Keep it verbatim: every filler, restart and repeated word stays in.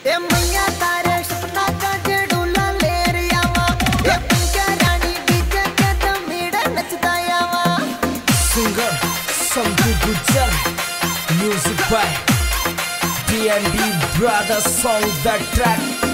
ए मैया तारे सपना का जेडूला ले रियावा ए पंक्या रानी डीजे के दमीड़ा नचता यावा singer Sanju Gujjar music by D and D brothers song the track